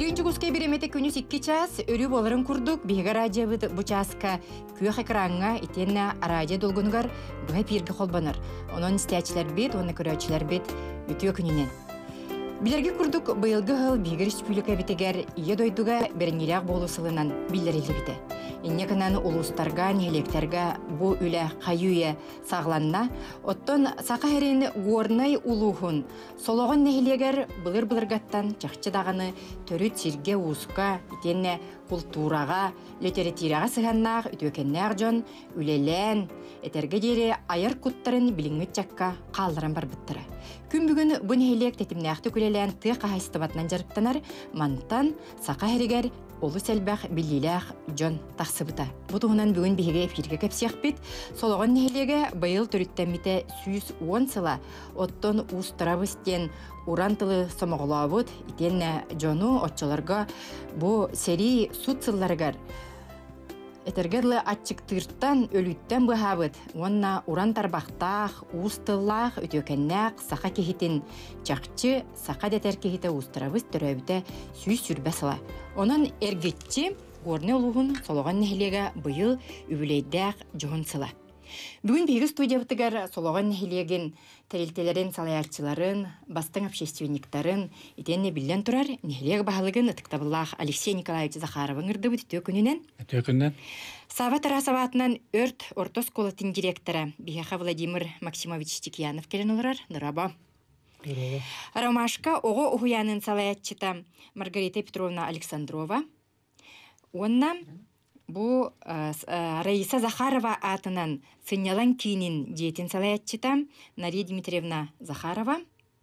Birinci kuskay biremete künüs 2 ças, örü boların kurduk, bihiga radiyabıdı bu çaska küyek ekranına itenne araca dolgunugar, buha pirgi kolbanır. Onun isteyaçlar bit, onu köröçler bit, ütüyor kününen. Bilergi kurduk, bayılgı hıl bihiga respublika biteger, iya doyduga berenilak bolu sılınan billerili bite. İnne kananı ulustarga, nihelekterga bu üle kayuya sağlanna, otton saka hereni gornay uluhun, soloğun nehleger bılır-bılırgattan çakçı dağını törü çirge uska, itenne kulturaga, literatiraga sıhannak, ütökennak jon, ülelen, eterge deri ayar kutların bilingit çakka kaldıran barbıttırı. Gün bugün bu nehelek tetimnakты külelen tığ kahaystabatnan jarıptanar, mantan saka heriger Olu selbaq bililaq John taqsıbıta. Bu tuğunan bugün bihiga firge kapsiyaq bit. Soloğun nehilege bayıl törüttemmite 110 sıla otton ustarabыстен урантылы самоғылабыт итенне John'u отчаларga bu seri sut sıllargar Этергерлы атчыктырттан өлүттен быхабыт. Онна уран тарбақтақ, устыллақ, өтөкеннәк, сақа кехитин чақчы, сақа детер кехите устырабыз төрөбіте сүй сүрбәсіла. Онын әргетчі горны олуғын солоған нәхилеге бұйыл үбілейдәқ жоғын сыла. Бүгін бейгі студиябытыгар солоған нәхилеген тәрелтелерін салаярчыларын, бастың общественниктарын, етенне білден тұрар, нәхилег бағалығын ұтықтабыллақ Алексей Николаевич Захаровың ұрды бұд төкінінен. Төкінен. Сава тарасаватынан өрт ортос колатын директора Бихаха Владимир Максимович Стекьянов келен оларар. Нұрабо. Ромашка оғы ұхуянын салаятчыта Маргарита Петровна Александрова. Онна Бу Раиса Захарова атынан сынялан кейнин жетин салаятчыта Нария Дмитриевна Захарова.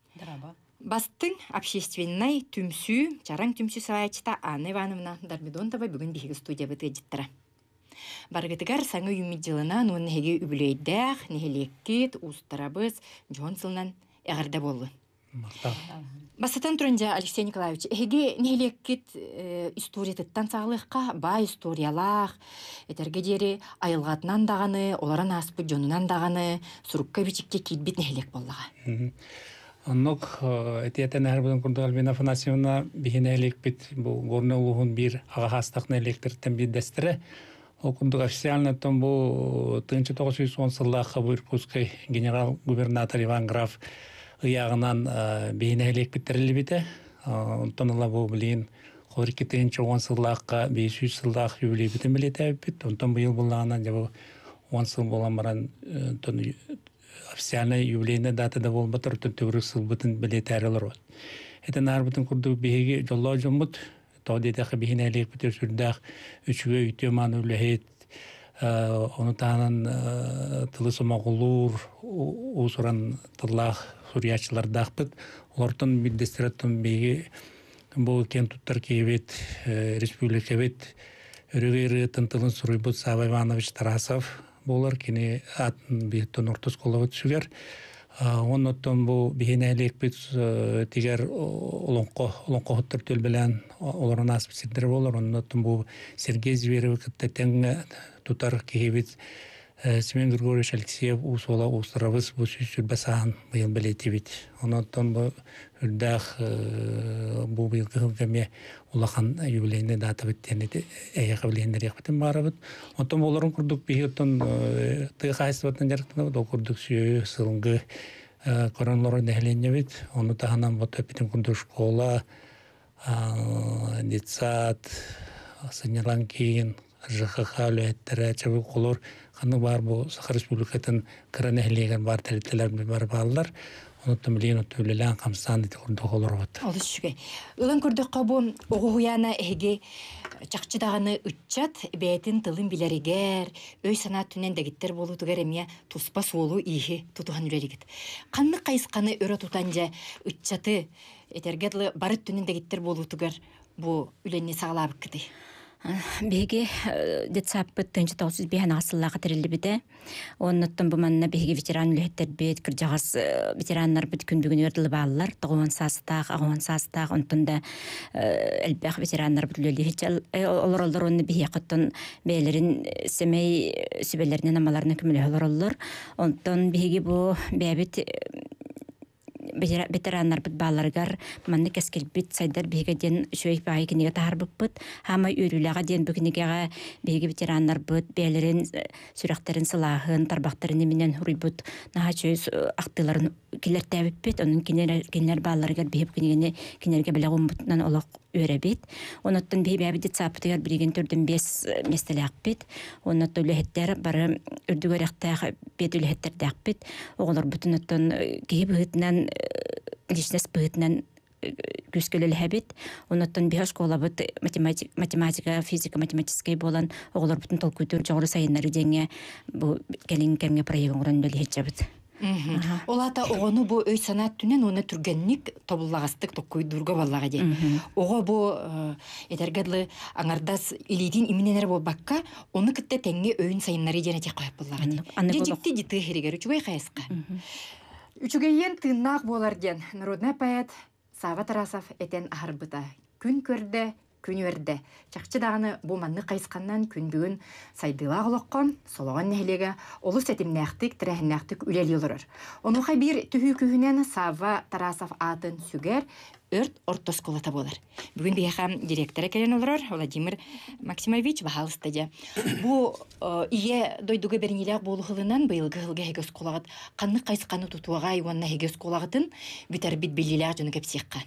Бастың общественной түмсү, чараң түмсү салаятчыта Анна Ивановна Дарбидонтова бүгін бейгі студия бұты әдеттірі. Барғытыгар саңы юмиджилына нуын неге үбілейдәқ, нехелеккет, устарабыз, Джонсылнан әғірді болы. Басатан тұрынжа, Алексей Николаевич, әге нехелеккет историятыттан сағылыққа ба историялақ, әтерге дері айылғатынан дағаны, оларан аспы жонынан дағаны, сұрыққа бичікке кейтбет нехелек болыға. Оннық әтиеттен әрбідің күрді Альбина Афанасьевна бейін әлек бет бұл горны ұлығын бір аға хастақны электрттен бір дәстірі. Ол күрдік официально там бұл 1910 сыллаққа бұл Иркутский генерал-губернатор Иван Граф ұяғынан бейін әлек біттерілі біті. Онтан ұла бұл білейін қорыкі 10 сыллаққа 500 сыллақ юбилей бітін білеті әбіт. Онтан бұл ел болағынан 10 сыл болан баран официальный юбилейный датада болбатыр, төртөгүрүк сыл бытын билети арылыр от. Этен арбытын курдук беги жоллоо жомут, тоодедех бихин элек битер сүрдах үчүгө үтө маны үлехет, оны таанын тылы сомогулур, усуран тыллах сурьячылардах бит, олортон биддестираттын беги бу кен туттар кейбет, республика бет, өрөгөрү тынтылын суруйбут Сава Иванович Тарасов, болар кини атын биттон ортос колова түсүгер. Оннотон бу бихине элекпит тигер олонко хоттор төлбелен олорун асписидер болар. Оннотон бу Сергей Зверев кыттетен тутар кехебит Семен Григорьевич Алексеев усола устарабыз бу сүрбе басаан быйыл билетибит. Оннотон бу үрдах бу быйыл кылгаме улахан юбилейне дата биттени эяга билендер якбытын барабыт. Онтон болорун курдук бихиттон тыгайсыбытын жарыктын да курдук сүйө сылынгы коронлорун нехленебит. Ону таханан ботопитин курдук школа, детсад, сынялан кейін ЖХХ үлеттері чабы қолор қаны бар бұл Сахар Республикатын кірі нәхілеген бар тәреттелер бар балылар. Онуттан білейін отты өлелен қамстан деті құрды қолор от. Олы шүге. Үлін күрдік қабу оғуяна әге чақчыдағыны үтчат бәйтін тылын білерігер, өй санат түнен дәгіттер болу түгер әмия тұспа солу иғі тұтуған үрерігіт. Қанны қайысқаны өрі тұтанжа үтчаты әтергедлі барыт түнен дәгіттер болу түгер бұл үленне сағалабық кіді. Беги детсаппыт 1995 асыллаға тірілі біді. Оннаттан бұманына беги ветеран үлеттер бет, кіржағас ветеранлар біт күн бүгін өрділі балылар. Тұғуан састақ, ағуан састақ, онтында әлбәқ ветеранлар біт үлелі. Олар оны беги қыттан бәйлерін семей сүбелерінен амаларына күмілі олар олар. Онтан беги бұл бәбіт ветераннар бит баларгар манны кескел бит сайдар биге ден шөй бай кинеге тахарбык бит хама үрүлага ден бүгүнеге биге ветераннар бит бәлерин сүрәктерин сылахын тарбактарын менен хуруйбут наха чөй актыларын килер табып бит onun кинер баларгар биге кинеге кинерге белегон бутнан олок өребит онуттан биге бит саптыгар биген төрдөн 5 местелек бит онуттан лехеттер бары үрдүгөрөктө бет лехеттер дакпит оголор бүтүнөттөн кийбитнен личнес бытнен күскөлөл хабит онуттан биошкола бит математика физика математический болан оголор бүтүн толкутур жогору сайыннары деңе бу келин кемге проектин уран белечебит. Олата оғону бу өй санат түнен оны түргенник тобуллагастык токкуй дурга баллага де. Ого бу этергедлы аңардас илидин иминенер болбакка, оны кытте теңге өйін сайыннары дене тек қойып баллага де. Дежикти диты херигер үчүгей қайысқа. Үчүгейен тыыннаақ болар ден. Народный поэт Сава Тарасов этен ахарбыта. Күн көрді, күн өрді. Чақчы дағаны бұл манны қайысқаннан күн бүгін сайдыла ғылыққан, солған нәхілеге олы сәтімнәқтік, тірәхіннәқтік үлел елірір. Онуға бір түхі күйінен Сава Тарасов атын сүгер өрт ортосколата болар. Бүгін бейхам директоры келен олырыр, Владимир Максимович бағалыстыды. Бұл ие дойдуға берінелек болу ғылынан бұйылғы ғылға хегес қолағыт, қанны қайысқаны тұтуаға айуанна хегес қолағытын бүтер бит белелек жөні кәпсеққа.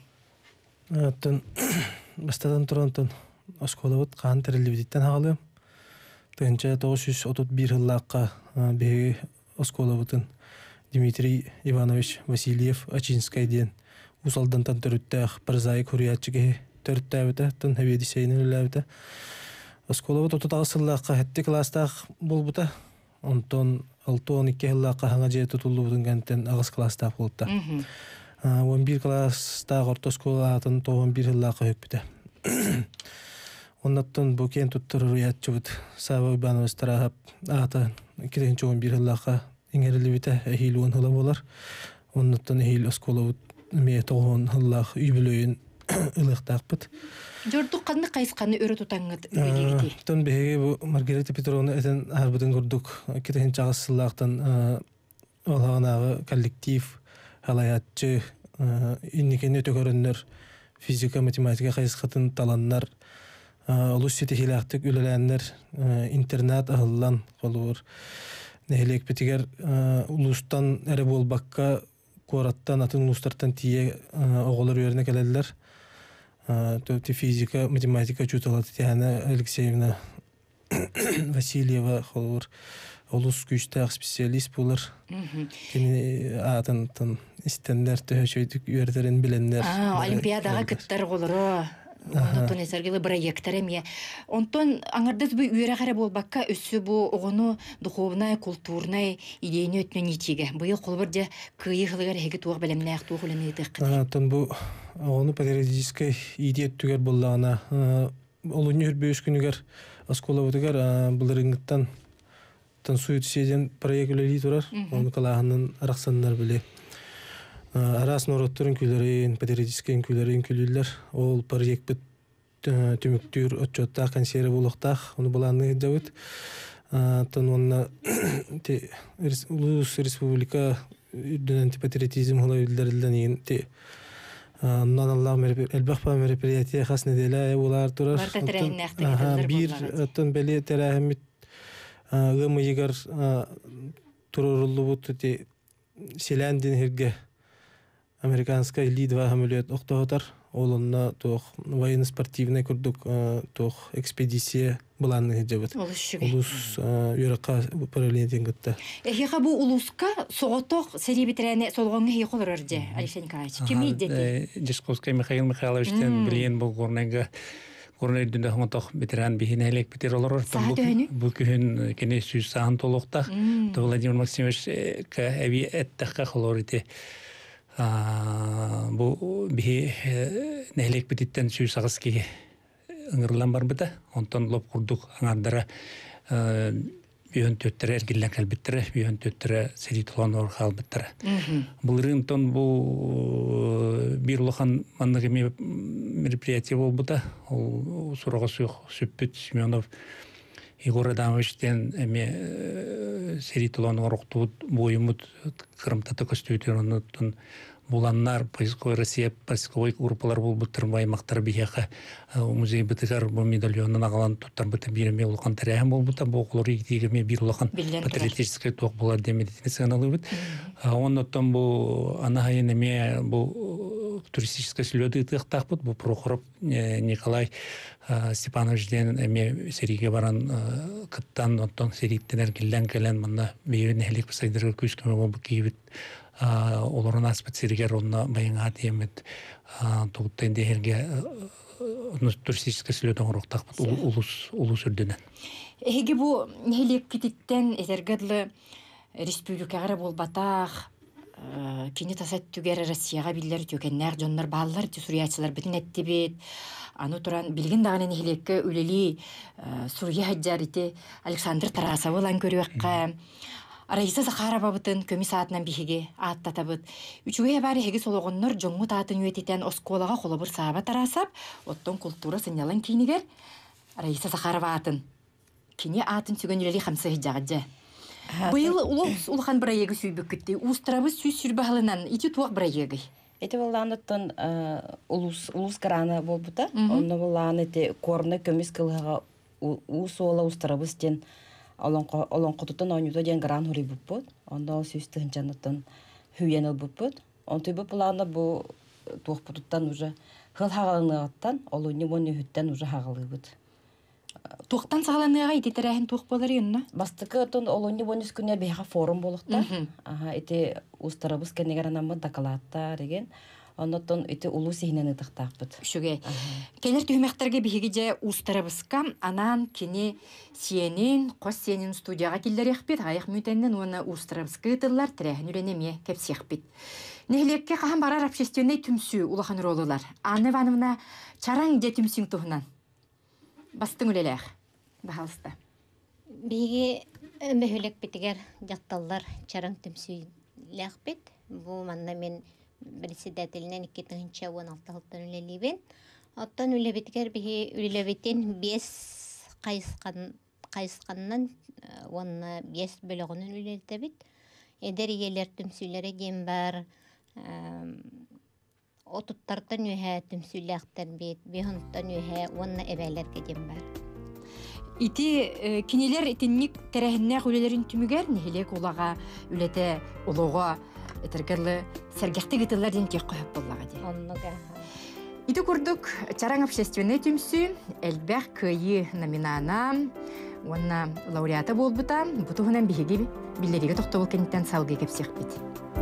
Бастадан тұрантын осколавыт қан тірілібдеттен ағалым. Тыңча 931 жыллаққа бейгі осколавытын Дмитрий Иванович Васильев Ачинскай ден усалдантан төріттәқ бірзайы көриятчыге төріттәбіті тын әбеді сейінің үләбіті. Осколавыт отытағы сыллаққа әтті кластақ болбыта. Онтон 6-12 жыллаққа хаңа жай тұтылы бұтын кәнттен ағыз кластақ болыпта. 11 класстағы ортоскола атын 11 жыллаққа өкпіті. Оннаттан бұкен тұттыры ұятчы бұд. Сава Ибанович тарағап аты 2-11 жыллаққа еңерілі біті әхейл 10 жылы болар. Оннаттан әхейл оскола бұд ме 9 жыллақ үйбілөйін ұлықтақ бұд. Жордук қанны қайысқаны өрі тұтаңғыд үйбілі Тон бәйге бұ Маргарита Петровна әтен арбыдың көрдік. Кетен чағыз сыллақтан олағанағы коллектив халаятчы иннекен өтө көрөннөр физика математика кайсыкатын таланнар улус сетихилактык үлеләннер интернат ахыллан колур нехелек битигер улустан эре болбакка кораттан атын улустартан тие оголор өрүнө келелер төти физика математика чуталат Татьяна Алексеевна Васильева колур олус күчтәк специалист булыр. Кини атын истендер төшөйдүк үрдөрүн биленнер. Олимпиадага кыттар болору. Онтон эсергеле проекттер эме. Онтон аңардыз бу үйрө кара болбакка өссү бу огону духовный, культурный идейни өтнө нитиге. Быйыл колбурда кыйыгылыгар хеге туак белемнәк тугуленетик. Онтон бу огону патриотический идея түгөр боллагана. Олуню үрбөш күнүгөр осколабытыгар булырыңыттан танцует седен проектілері тұрар. Оны қалағының арақсандар біле. Арас нороттырын күйлерін, патриотическен күйлерін күйлерлер. Ол проект бүт түміктүр, отчоттақ, консері болуқтақ. Оны бұланы дәуіт. Тан онына Улус Республика үрден антипатриотизм ғылай үлдерілден ең. Оннан Аллах әлбәқ па мероприятия қас неделі олар тұрар. Барта тәрәйін бір бәле тәрәхімет Гымы егер турурулу бұты селяндин херге американская Лидва хамылет оқтағытар. Олынна тоқ военно-спортивный күрдік тоқ экспедиция бұланны хеджабыт. Улус үйраққа параллелетен күтті. Эхеға бұл улуска соғытоқ сәрі бітірәне солғанғы хей қолыр өрде, Алексей Николаевич. Кем ейдеді? Дисковскай Михаил Михайловичтен білген бұл ғорнайға Көрнөйдүндө хонтох ветеран бихинелек битер олор. Бу күн кене сүз саан толуктак. Владимир Максимович эви эттакка холорите. Бу бихи нелек бититтен сүз агыски ыңырлан бар быта. Онтон лоп курдук аңардара бүйөн төттөрө эргиллен калбиттер, бүйөн төттөрө серитолон ор калбиттер. Булырынтон бу бир лохан манныгы мероприятие болбута. Ол сурага суюк Сүппүт Семенов Егор Адамовичтен эме серитолон ороктут боюмут Крымта көстөтөрөнөтөн буланнар поисковый Россия поисковой группалар булбуттар баймактар бияка музей битигар бу медальонун агалан туттар бит биреме улган тарихым булбута бу окулор игтигеме бир улган патриотический ток булар демедитин саналыбыт. Оннотон бу анахайнеме бу туристический слёды тыктакпыт бу Прохоров Николай Степанович ден эме сериге баран кыттан оттон сериттенер келен мында бейбин элек сайдырга күскөмө болуп кийбит олорун аспыт сиригер онна байыңа тиемет тугуттен дехерге туристический слёдон ороктакпыт улус үрдүнөн. Эги бу элек кититтен этергедлы республикага болбатах кини тасат түгер Россияга биллер төкеннер жоннор баллар сурьячылар бүтүн эттибит. Аны туран билген даганы элекке үлели Сурья хаджарите Александр Тарасов лан көрөккө Раиса Захарова бутын көмү саатынан бихиге аттатабыт. Үчүгө баары хеги сологоннор жоңгу таатын үетитен осколага холобур саба тарасап, оттон культура сынялан кинигер Раиса Захарова атын. Кини атын сүгөнүлели хамсы хижагыжа. Быйыл улхан браеги сүйбүк кетти. Устрабыз сүй сүрбахлынан ити туак браеги. Эти волланаттан улус карана болбута. Онно воллан эти корны көмүс кылга усола устрабыз тен олон котутан онюда ден гран хури буппут. Онда сүйстен жанаттан хүйенел буппут. Онты бу планда бу туакпутуттан уже хыл хагалынгаттан олуни бону хүттен уже хагалыбыт. Туактан сагаланыга иттерәһен туак болар юнна. Бастыкы тон олуни бонус күнә беха форум болукта. Эти устарабыз кенегеранамы докладта деген. Оннотон эти улус синен ытыктаппыт. Шуге. Келер түймәктерге бихигеже устарабызка анан кини сиенин, кос сиенин студияга киллер яхпит, аяк мүтеннен оны устарабызкы тыллар тирәһен үренеме кепсехпит. Нехлекке каһан барар общественный түмсү улахан роллар. Анны Ивановна чараң же түмсүң тухнан. Бастың үлеләх. Бахалста. Биги мөхөлек битигер жатталлар чараң түмсү ләхпит. Бу манна мен председателинен 2016 үлелибен. Оттан үлебиткер биги үлелебитен 5 кайысканнан онна 5 бөлөгүнүн үлелтебит. Эдер иелер түмсүлөрө дем бар. Отуттартан үһә түмсүләхтән бит, бехонтан үһә онна эбәләргә дем бар. Ити кинилер итинник терәһеннә үлелерин түмүгәр нехелек улага үлете улога этергерле сәргәхте гитәләрдән тек кыйып буллага ди. Оннога. Ити курдук чараң общественный түмсү элбәх кыйы номинана онна лауреата болбута бутуһунан биһиги биллериге тохтобул кенттен салгы кепсек бит.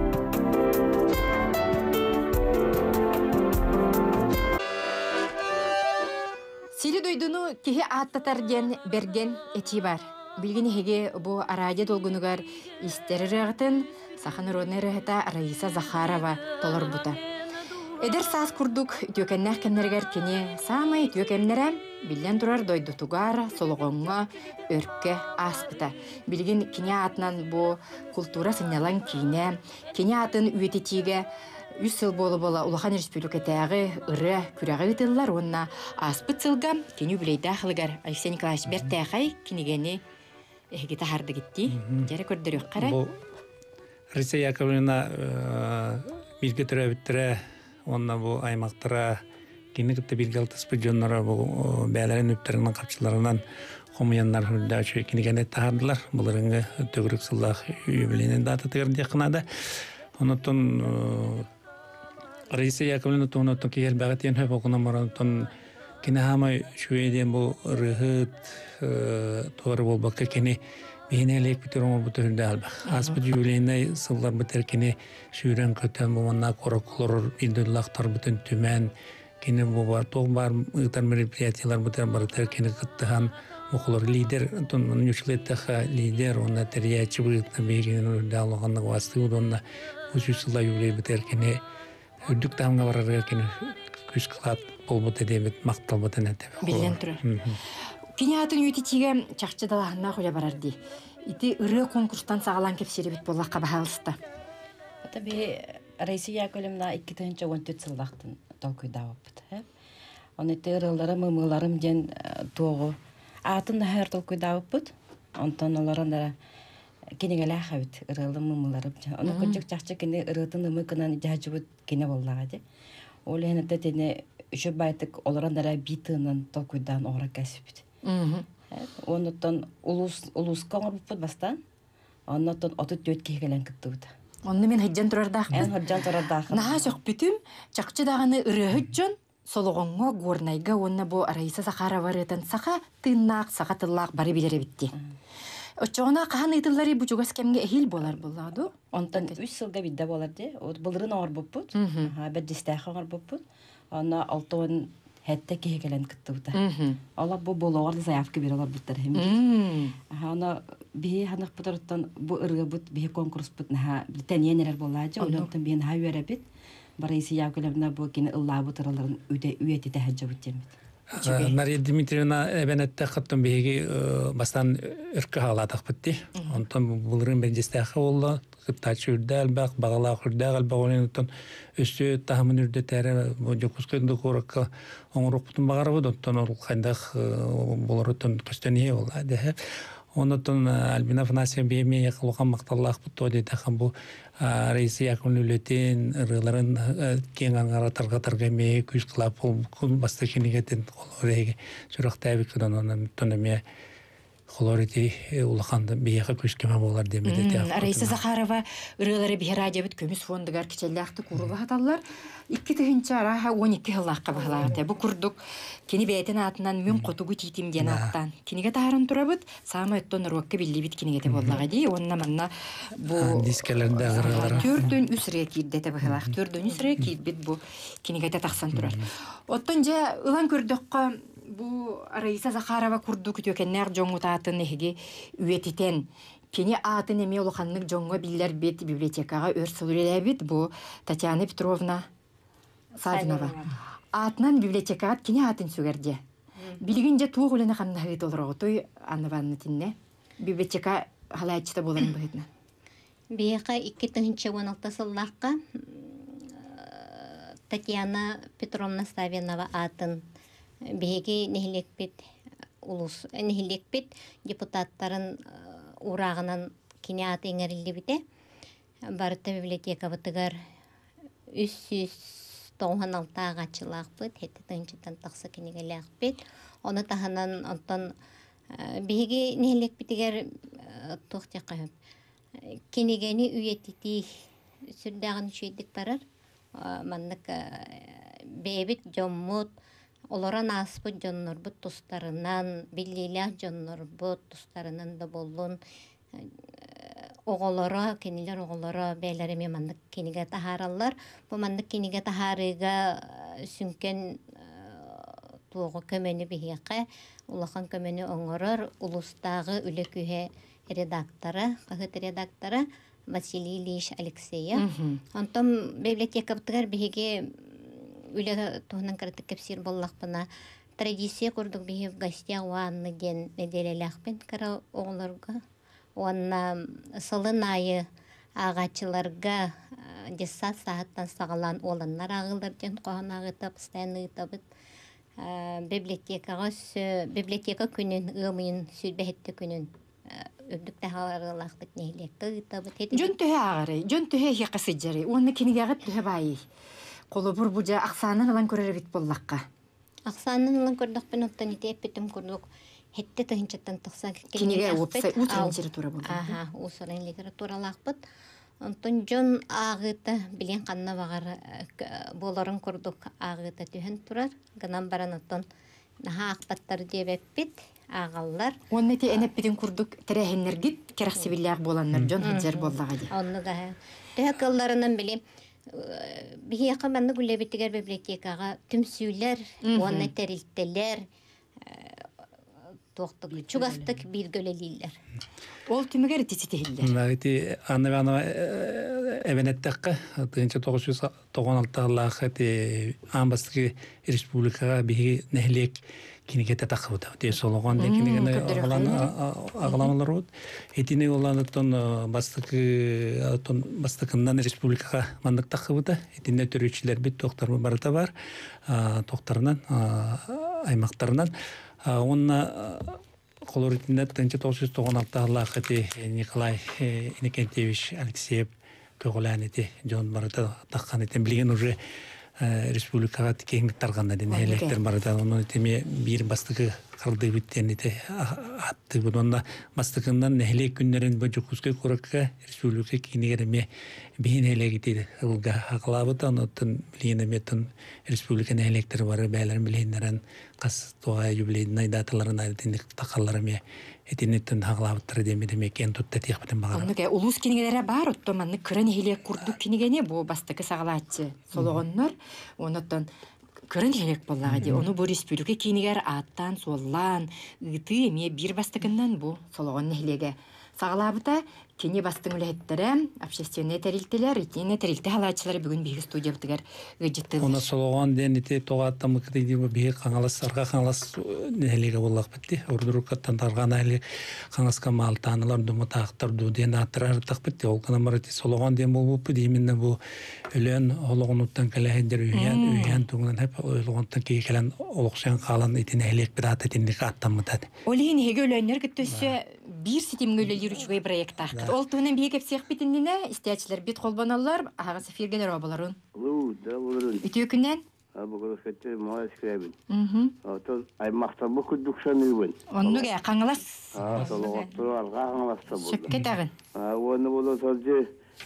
Сили дойдуну кихи аттатарген берген эти бар. Билгини хеге бу арадия долгунугар истерирагытын Сахан народный рыгыта Раиса Захарова толор бута. Эдер саас курдук түйөкеннәх кемнергер кини самай түйөкемнерем билен турар дойдутугар сологонга өркке аспыта. Билгин кини атынан бу культура сынялан кине, кини атын үететиге 100 ел бола Улахан республикатагы ыры күрәгы тыллар онна аспыт сылга кини билейдә хылгар Алексей Николаевич бертәхай кинигени эхгите харды гитти. Жара көрдөрөк кара. Риса Яковлевна бирге төрөбүттүрө онна бу аймактара кинигитте биргалтыспы жоннора бу бээлерин үптеринин капчыларынан хомуяннар хүлдәчү кинигене таардылар. Буларыңга төгүрүк сыллах үйбүленен дата тегерде кынада. Онотон Риса Яковлевна тонотон киел багатен хөп окунан барантон кинахамай шуеден бу рыгыт тор болбакка кини бенелек битөрөм бутөрдө албак. Аспы жүлейне сыллар битер шүрен көтөн бумана короклор индиллактар бүтүн түмөн кини бу бар тог бар ыгтар мероприятиялар бутер бартер кини кыттыган окулор лидер тон нючлеттаха лидер онна терячы бытны бегенин далганны васты онна үчүсүла юлей битер кини үдүк тамга барар кини күз кылат болбот эдебит мактал ботен эте. Билен тура. Кини атын үтитиге чакчыдалахына коя барарди. Ити ыры конкурстан сагалан кепсеребит боллакка баалыста. Таби Раиса Яковлевна 2014 жылдактын толкуйдабыт. Оны терылары мымыларым ден тогу атын да хер толкуйдабыт. Онтон оларында кенегеле хавит ырылым мымыларып. Оны көчөк чакчы кене ырытын ымы кынан жажыбыт кене боллага де. Ол энете тене үшө байтык олоран дара битынан толкуйдан ора кәсипт. Оннотон улус коңорбут бастан. Оннотон отут дөт кегелен кыттыбыт. Онны мен хыджан турардах. Хыджан турардах. Наха сок бүтүм чакчы даганы ырыһыджан сологонго горнайга онна бу Раиса Захарова рытын саха тыннак саха тыллак бары билере битти. Очоғына қахан ыйтыллары бұчуғас кемге эхил болар болады? Онтан 3 сылға бидді болар де. Бұлырын ауыр бұппыд. Бәддістәқі ауыр бұппыд. Ана 6 хәтті кегелен күтті бұта. Ала бұл болуғарды заявка бері олар бұттар хемді. Ана бейі ханық бұтарыттан бұл ұрғы бұт, бейі конкурс бұт, тәненелер болады. Олантан бейін хай өрі бет. Барайсы яғыларына бұл кені ұлла бұтараларын үйеті тәхәджі бұттемеді. Мария Дмитриевна эбенетте кыттым беги бастан өркө халадык битти. Онтон булрын бенжестеха болду. Кыттачы үрдө албак, багала үрдө албак олонтон өсө тахмын үрдө тере бу жокускенде коракка оңроктун багары бу. Онтон ол кандак болоротон көстөнүе болду. Онтон Альбина Афанасьевна беме якылган макталлак бутто деди хам бу Раиса Яковлевлетин рыларын кең аңаратарга таргаме күз кылап күн басты кинегетен колореге сурактабык онон тонеме колорети улаханды бияка күскеме болар демеди. Раиса Захарова рылары бихераде бит көмүс фондугар кичеллакты курула хаталлар 2 тыгынча араха 12 хыллакка багалааты. Бу курдук кини бетин атынан мен котугу титим ден аттан. Киниге тарын турабыт, сама өттөн рокка биллибит кинигете боллага ди. Онна манна бу дискелерде агыралар. Төрдөн үсре кирдете багалак. Төрдөн үсре кирбит бу кинигете таксан турар. Оттон же ылан көрдөккө бу Раиса Захарова курдук төкеннер жоңутатын эһиги үетитен кини атын эме улаханнык жоңго биллер бет библиотекага өрсөлөлөбүт бу Татьяна Петровна Савинова. Атынан библиотекага кини атын сүгерде. Билигинже туг улена ханнахыт олорго той аныбанны тинне. Библиотека халаачта боларын быгытна. Бияка 2-16 сыллакка Татьяна Петровна Савинова атын беги нехилекпит улус нехилекпит депутаттарын урагынан кини аты эңерилди бите. Барыта библиотека бытыгар 396 агачылакпыт, хетте тынчытан таксы кинегелякпит. Оны таханан онтон беги нехилекпитигер тохтякка кинегени үйетити сүрдагын чүйдик барар. Маннык бебит жоммут олоран аспыт жоннорбут тустарынан, биллилях жоннорбут тустарынан да боллун оголора, кенилер оголора бээлереме мандык кениге тахараллар. Бу мандык кениге тахарыга сүнкен туого көмөнү бихиякка, улахан көмөнү оңорор, улустагы үлекүһе редакторы, кахыт редакторы Василий Ильич Алексеев. Онтон библиотека бытыгар бихиге үле туһунан караты кепсир боллакпына традиция курдук бии в гостях уанны ден неделелахпен кара оглорга уанна сылынайы агачыларга 10 сааттан сагалан оланнар агылар ден коонагыта постоянно ытабыт библиотека күнүн ымыйын сүрбехетте күнүн өдүк тахаларлахтык нехилекте ытабыт жөн төһө агары жөн төһө хекасыжары уанны кинигагыт төһө баый колу бур бужа аксанын алан көрөр бит боллакка. Аксанын алан көрдөх пен оттан ите эппетим көрдүк. Хетте тыгынчаттан тыкса кинеге опса утун литература болду. Усалын литература лакпыт. Онтон жон агыта билен канна багар болорун көрдүк агыта төһөн турар. Гынан баран оттон наха акпаттар дебеппит агаллар. Онны те энеппитин курдук терехеннергит керексибиллер боланнар жон хеджер боллага ди. Онны да төһөкөллөрүнөн билем бихияка манны гулебитигер библиотекага түмсүйлер, уанна терилтелер, тоқтық чугастык билгөлелилер. Ол түмөгер тититилер. Нагити анна эбенеттекка 1996 амбастыгы республикага биги нехлек кинигете такыбыта. Те сологон де кинигене агаламалар бут. Этине оланытон бастыкындан республикага мандык такыбыта. Этине төрүчүлөр бит доктор барыта бар. Докторунан аймактарынан онна колоритинет 1996 аллахати Николай Иннокентьевич Алексеев көголәнети Джон барыта таккан этен билген уже республикага кеңдик тарганна ден электер барыта оны теме бир бастыгы кырды биттенити атты бунда бастыгындан нехле күннөрүн божукуска коракка республика кинегереме бин элегити ылга аклабыта онтон билгенеметін республика электер бары бәлерин билгендерен кас тоğa юбилейный даталарын айтындык такалларыме этинеттен хаглабыттыр демедеме кен тутта тиякпытын багара. Оннуга улус кинигелере бар оттоманны кырын хилек курдук кинигене бу бастыкы сагалаатчы сологоннор онотон кырын хилек боллага ди ону бу республика кинигер аттан соллан ыты эме бир бастыкындан бу сологонны хилеге сагалабыта кини бастың үлеттере общественный терилтелер итине терилте халаачылары бүгүн биги студия битигер ыжытты. Она сологон денити тоғаттамы кытыйди биги каңалас арга каңалас нелеге боллак битти. Ордурукаттан тарган али каңаска малтаналар дума тактар ду ден атырар так битти. Ол кана марати сологон ден болуп дейминде бу өлөн ологонуттан келендер үйөн тугунан хеп ологонтан келен олокшан калан итине элек бират этиндик аттамытат. Олин heге өлөннөр күттөсө бир ситимгөлө жүрүчүгөй проект акты. Ол туунан биге кепсек битиндине истечилер бит колбоналар агас фиргелер оболорун. Да болорун. Үтөкүнөн Абыгы кетти май скребин. Ото аймакта бу күдүксөнүбүн. оннуга каңалас Солоғаттыр алға аңласта болды. сөкке тагын. Оны боло солже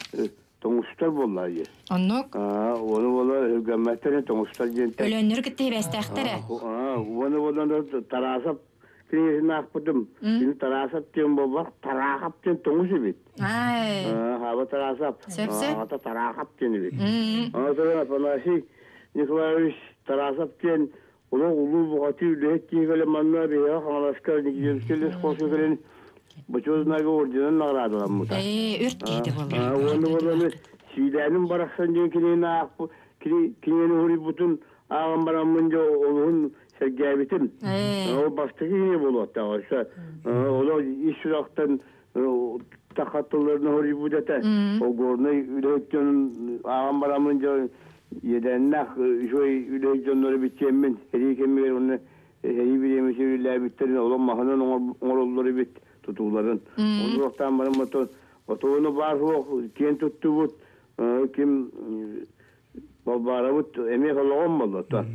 тоңустар боллайы. Оннук Оны боло хөкөмөттөр тоңустар жент. өлөннөр кытты бестактары. Оны боло тарасап киресин акпытым. Сени тарасап тем болбак тарахап тен тоңус бит. Ай. Хаба тарасап. Сөпсө? Ата тарахап тен бит. Ата панаши Николаевич тарасап тен улуу бугати үлет кигеле манна бия ханаскар никелес косугелен бочознага орденен наградалам мута. Өрт дейді болу. Оны болоны сийләнин бараксан ден кинени акпы кинени ури бутун аган барамын жо олун сергебитим. Ол баштыгы не болот да ошо. Ол иш жактан такаттыларын ури будата. О горный үлөттөн аган барамын жо Yedenler şöyle ülkeleri bitkemin, herikemler onu heribilemesi ülabitlerin olan mahanın oğulları bit tutuların. Onu yoktan bana motorunu var kim tuttu bu kim babara bu emek olan olmalı da.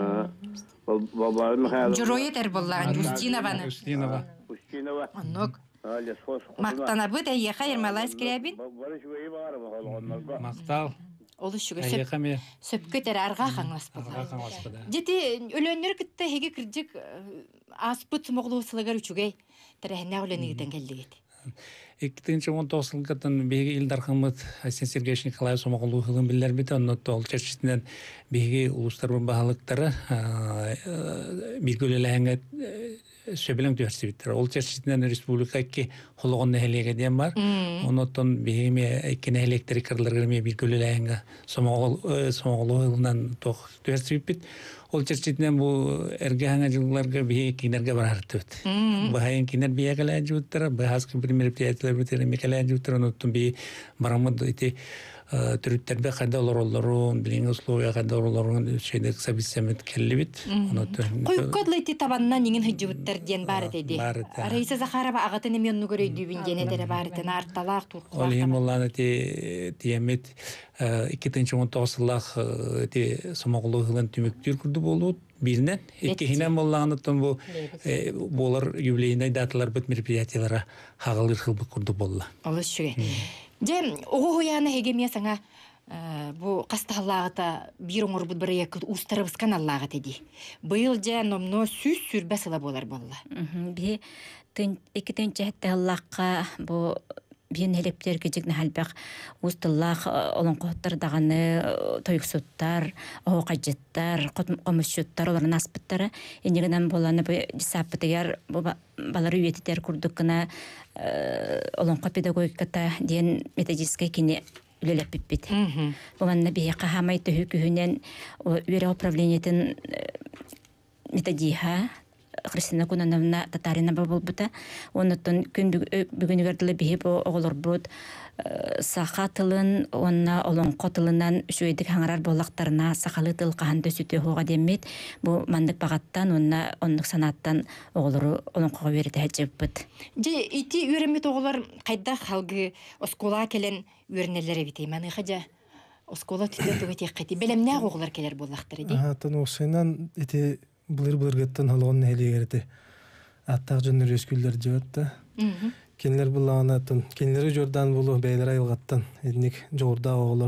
Babarın hayal. Juroya der bollan Устинова. Устинова. Оннук. Мактанабы да яха ермалай скребин. Барış ve var mı? Мактал. Ол үшүгө Айякаме сөпкө тер арга каңлас болду. Жети өлөннөр кытта хеге киржик аспыт моглусулагар үчүгөй терехне өлөнүгүдөн келдигит. 2019 жылдан беги Илдар Хамыт Айсен Сергеевич Николаев Сомоголу хылын билер бит онно тол чечтинен беги улустар баалыктары биргөлөләңгә сөбелең төөрсүбүттөр. Ол чечтинен республика ки хологон нехелеге дем бар. Онотон бегиме экене электрикерлерге биргөлөләңгә Сомоголу хылынан тох төөрсүбүт. Ол чечтинен бу эргәңгә жылларга беги кинерге барартыт. Баһайын кинер биягәлә жуттар, баһаскы пример птиятелер битере мекәлә жуттар, онотон би барамыд ити түрүттәрбе кайда олоролорун, билин условия кайда олоролорун шейдек сабисемет келлибит. Онотон Койкодлы ити табаннан нигин хыжыбыттар ден бар деди. Рейса Захарова агатын эменну көрөйдүбүн денедере бар ден арталак туркулак. Ол эм оланы тиемет 2019 жыллах ти Сомоголу хылын түмөктүр күрдү болот. Биринен эккехинен боллаганытын бу болар юбилейный даталар бит мероприятиялара хагылыр кылбык курду болла. Ол үшүгө. Же ого хояны хегемия саңа бу касталлагыта бир оңор бут бир эки устарыбыз каналлага деди. Быйыл же номно сүз сүрбесила болар болла. Би экитенче хатталлакка бу бин хелептер кечик нахалбак усталлах олон коттар даганы тоюксуттар, окажыттар, комушчуттар оларын аспыттары энегенен боланы бу саппытыгар балары үетитер курдуккана олон педагогиката ден методический кине үлелеп биппит. Бу манна бие кахамай төһүкүһүнен үере управлениятын методиха Христина Кунановна Татарина болбута. Оннотон күн бүгүнүгөрдүлө бихип оголорбут саха тылын онна олонко тылынан шөйдик хаңарар боллактарына сахалы тыл каһанды сүтө хуга деммит. Бу мандык багаттан оннук санаттан оголору олонкого берите хажыппыт. Же ити үйренмет оголор кайда халгы оскола келен үйренелер битей маны хажа. Оскола түтен түгетек кайты белемне оголор келер боллактыр ди. Атын осайнан ити былыр-былыргыттан халгон нелигерди. Аттак жөндөр өскүллөр жөттө. Кенлер буллаганатын, кенлери жордан булу бейлер айылгаттан, эдник жорда оголор,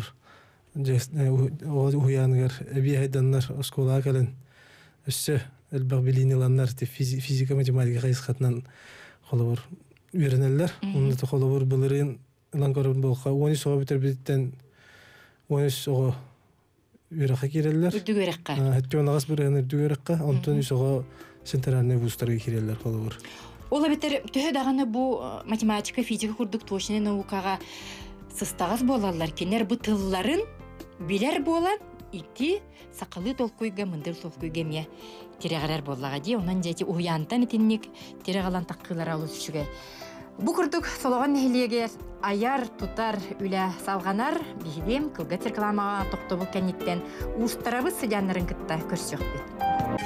уянгар, эби айданнар, оскола келен, өссө, элбак билиниланнар, физика, математика кайысқатынан холобур үйренелер. Онды холобур былырын ылан көрүн болка, 10 сого битер биттен 10 сого үйрәккә кирелләр. Дүгәрәккә. Хәтта онагас бер дүгәрәккә, онтон сого сентерарны бустарга кирелләр холобур. Ола бетер төһө даганы бу математика, физика курдук точный наукага сыстагас болалар. Кенер бу тылларын билер болан ити сакалы толкуйга мындыр толкуйга ме тирәгәләр боллага ди. Онан җәти уянтан итинник тирәгалан таккылар алу сүгә. Бу курдук сологан нәһилеге аяр тутар үлә салганар бигем кылга циркламага токтобул кәниттен устарабыз сыҗаннарын кытта көрсөк бит.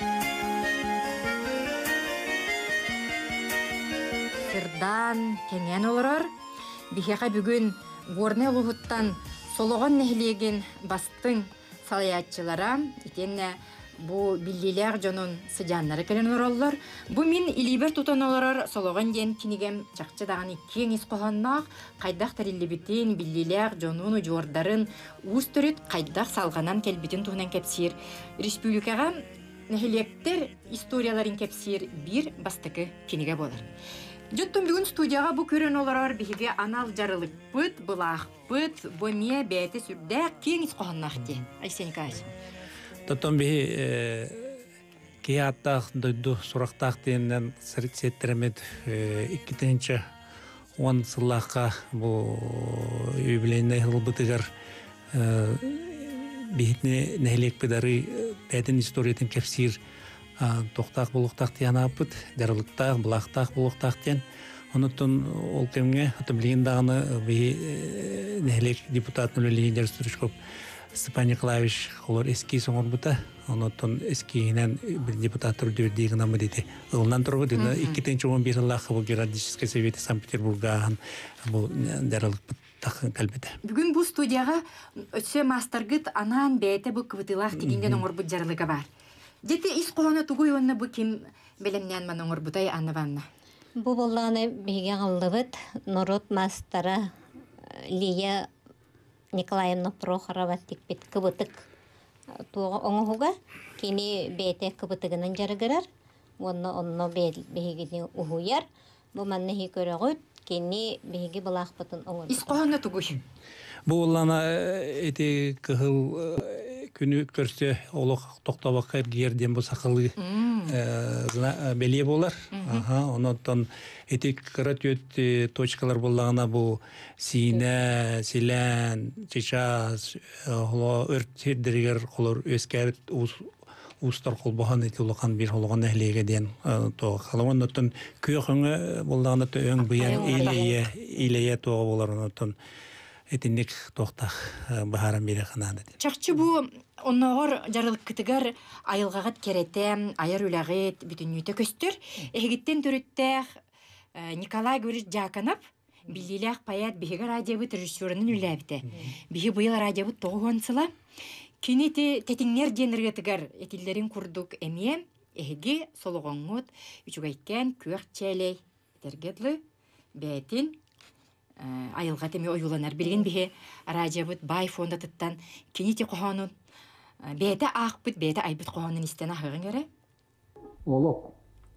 Сырдан кеңен олорор, бихеға бүгін горне луһуттан сологон нәһилеген бастың салаятчылара, итенне бу биллилер жонун сыжаннары келен ороллор. Бу мин илибер тутан олорор сологон ден кинигем чакчы даганы кең исқоханнақ, кайдақ тариллибитин биллилер жонун жуордарын устөрүт кайдақ салганан келбитин туһунан кепсир. Республикага нәһилектер историяларын кепсир бир бастыкы киниге болар. Жоттон бүгүн студияга бу көрөн олорор биһиге анал жарылыппыт, булаакпыт, бомия бәйте сүрдәк кең исқоханнахти. Айсен Николаевич. Тоттон биһи кияаттаах дойду сурактаах диэннен сеттеремет 2-нче 10 сыллаакка бу юбилейный хылбытыгар биһитни нәһилек педары бәйтин историятын кепсир тоқтақ болуқтақ тиянааппыт, жарылықтақ, бұлақтақ болуқтақ тиян. Онуттан ол кемге атымлиин дағаны бейі нәхілек депутатын өлі лидер Стручков Степан Николаевич олар эски соңыр бұта. Онуттан эскиінен бір депутаттар өдердейгін амы дейді. Ұлынан тұрғы дейді. 2-11 жыллақы бұл Герадический советі Санкт-Петербургағын бұл жарылық бұттақын кәлбеді. Бүгін бұл студияға өтсе мастаргыт анан бәйті бұл кывытылақ дегенген оңыр бұд жарылыға бар. Дети исқоғаны тугуй онны бу ким белемнен ман оңыр бутай аннабанна. Бу болланы биге галлыбыт Норот мастара Лия Николаевна Прохорова тикпит кыбытык туга оңуга кини бете кыбытыгынан жарыгырар. Онно бегини ухуяр. Бу манны хикөрөгөт кини беги балахпытын оңор. Исқоғаны тугуй. Бу оллана эти кыгыл күнү көрсө олох токтобакка герден бу сакылы белие болар. Онотон эти каратөт точкалар боллагана бу сине, силен, чечас, өрттердер колор өскер устар колбахан этилохан бир холгон нәһилеге ден то халонотон күйөңө боллагана төң буян илее то болар онотон этинник тоқтақ бахаран бере қанады. Чақчы бу онногор жарылып кытыгар айылгагат керете, аяр үләгет бүтүнүйтө көстөр. Эгиттен төрүттәк Николай Григорьевич Жаканов биллиләк паят биһиге радиобы режиссерынын үләбите. Биһи быйыл радиобы тогонсыла. Кинети тетиңнер денерге тыгар этиллерин курдук эмие, эги сологоңмут үчүгәйткән күөх чәлей тергедлы бәтин айылға теме ойуланар билген бихе радиобыт бай фонда тыттан кинити кохонун бете ақпыт бете айбыт кохонун истен ахыгын кере. Олок.